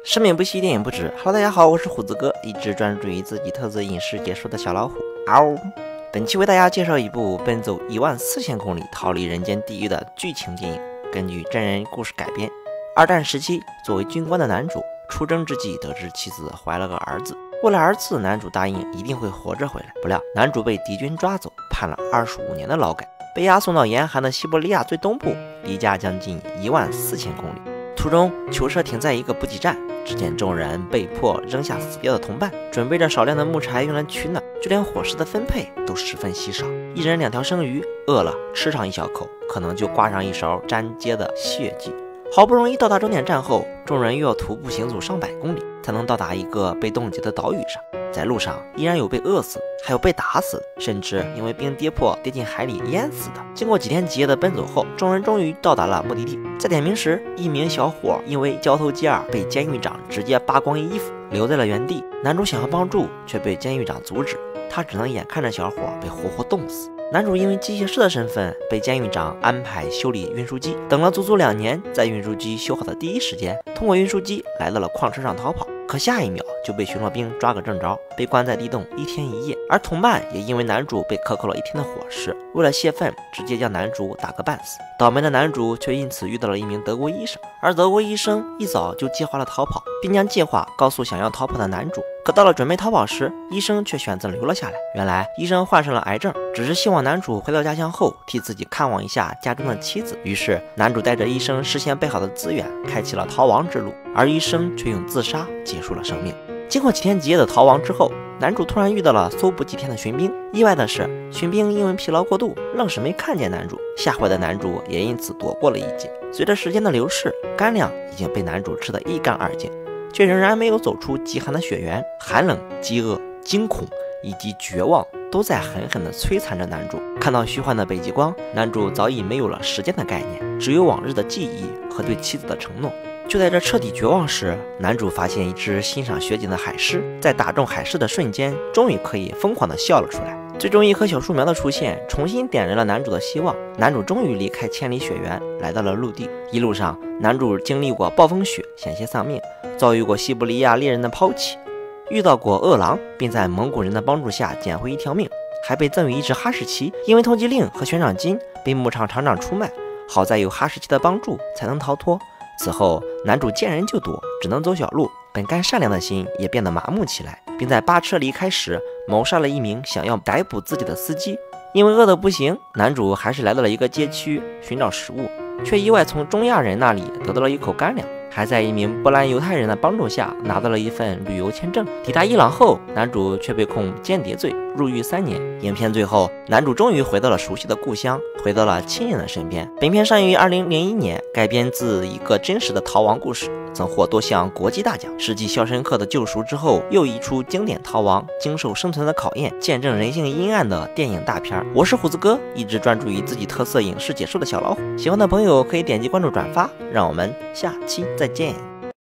生命不息，电影不止。Hello， 大家好，我是虎子哥，一直专注于自己特色影视解说的小老虎。本期为大家介绍一部奔走14000公里逃离人间地狱的剧情电影，根据真人故事改编。二战时期，作为军官的男主出征之际，得知妻子怀了个儿子。为了儿子，男主答应一定会活着回来。不料，男主被敌军抓走，判了25年的劳改，被押送到严寒的西伯利亚最东部，离家将近14000公里。途中，囚车停在一个补给站，只见众人被迫扔下死掉的同伴，准备着少量的木柴用来取暖，就连伙食的分配都十分稀少，一人2条生鱼，饿了吃上一小口，可能就挂上一勺沾街的血迹。好不容易到达终点站后，众人又要徒步行走上百公里，才能到达一个被冻结的岛屿上。在路上依然有被饿死，还有被打死，甚至因为冰跌破跌进海里淹死的。经过几天几夜的奔走后，众人终于到达了目的地。在点名时，一名小伙因为交头接耳，被监狱长直接扒光衣服，留在了原地。男主想要帮助，却被监狱长阻止，他只能眼看着小伙被活活冻死。男主因为机械师的身份，被监狱长安排修理运输机，等了足足2年，在运输机修好的第一时间，通过运输机来到了矿车上逃跑。可下一秒就被巡逻兵抓个正着，被关在地洞1天1夜。而同伴也因为男主被克扣了1天的伙食，为了泄愤，直接将男主打个半死。倒霉的男主却因此遇到了一名德国医生，而德国医生一早就计划了逃跑，并将计划告诉想要逃跑的男主。可到了准备逃跑时，医生却选择留了下来。原来医生患上了癌症，只是希望男主回到家乡后替自己看望一下家中的妻子。于是男主带着医生事先备好的资源，开启了逃亡之路，而医生却用自杀结束了生命。经过几天几夜的逃亡之后，男主突然遇到了搜捕几天的巡兵。意外的是，巡兵因为疲劳过度，愣是没看见男主，吓坏的男主也因此躲过了一劫。随着时间的流逝，干粮已经被男主吃得一干二净，却仍然没有走出极寒的雪原。寒冷、饥饿、惊恐以及绝望都在狠狠地摧残着男主。看到虚幻的北极光，男主早已没有了时间的概念，只有往日的记忆和对妻子的承诺。就在这彻底绝望时，男主发现一只欣赏雪景的海狮，在打中海狮的瞬间，终于可以疯狂地笑了出来。最终，一棵小树苗的出现，重新点燃了男主的希望。男主终于离开千里雪原，来到了陆地。一路上，男主经历过暴风雪，险些丧命，遭遇过西伯利亚猎人的抛弃，遇到过饿狼，并在蒙古人的帮助下捡回1条命，还被赠予一只哈士奇，因为通缉令和悬赏金被牧场厂长出卖，好在有哈士奇的帮助才能逃脱。此后，男主见人就躲，只能走小路，本该善良的心也变得麻木起来，并在扒车离开时谋杀了一名想要逮捕自己的司机。因为饿得不行，男主还是来到了一个街区寻找食物，却意外从中亚人那里得到了一口干粮，还在一名波兰犹太人的帮助下拿到了一份旅游签证。抵达伊朗后，男主却被控间谍罪，入狱3年。影片最后，男主终于回到了熟悉的故乡，回到了亲人的身边。本片上映于2001年，改编自一个真实的逃亡故事，曾获多项国际大奖。是继《肖申克的救赎》之后，又一出经典逃亡、经受生存的考验、见证人性阴暗的电影大片。我是虎子哥，一直专注于自己特色影视解说的小老虎。喜欢的朋友可以点击关注、转发，让我们下期再见。